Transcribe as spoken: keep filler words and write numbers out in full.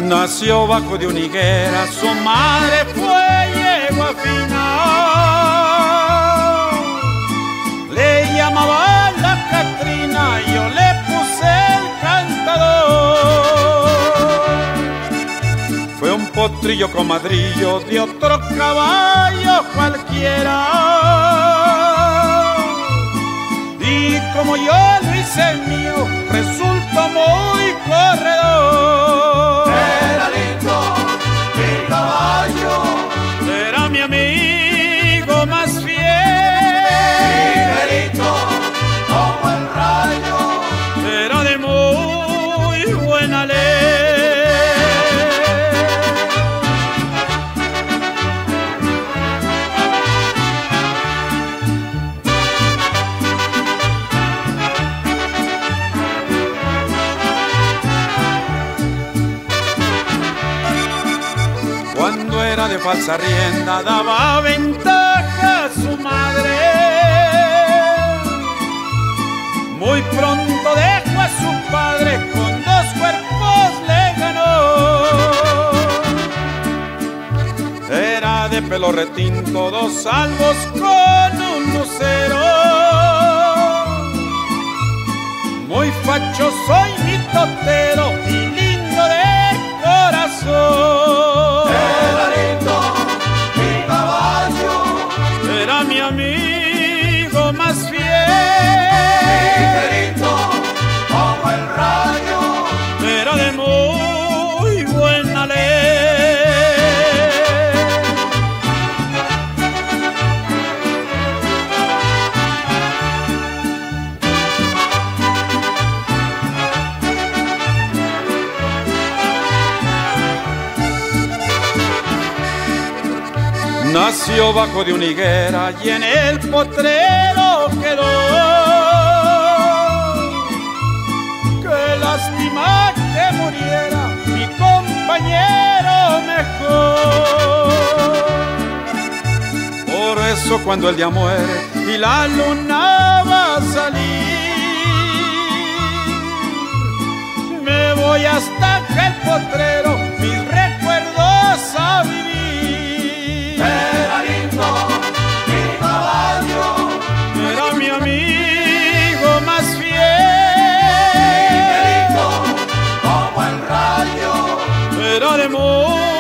Nació bajo de una higuera, su madre fue yegua fina. Le llamaban la Catrina, yo le puse el cantador. Fue un potrillo comadrillo de otro caballo cualquiera. Y como yo lo hice mío, resultó muy corredor. Era lindo mi caballo, Era mi amigo más fiel. ligerito como el rayo. Era de muy buena ley. Cuando era de falsa rienda daba ventaja a su madre. Muy pronto dejó a su padre, con dos cuerpos le ganó. Era de pelo retinto, dos salvos con un lucero. Muy facho soy mi totero y lindo de corazón. Era lindo mi caballo, Era mi amigo más fiel. ligerito como el rayo. Era de muy buena ley. Nació bajo de una higuera y en el potrero quedó. Qué lástima que muriera mi compañero mejor. Por eso cuando el día muere y la luna va a salir, me voy hasta aquel potrero, mis recuerdos a vivir. Era lindo mi caballo, Era mi amigo más fiel. ligerito como el rayo. Era de muy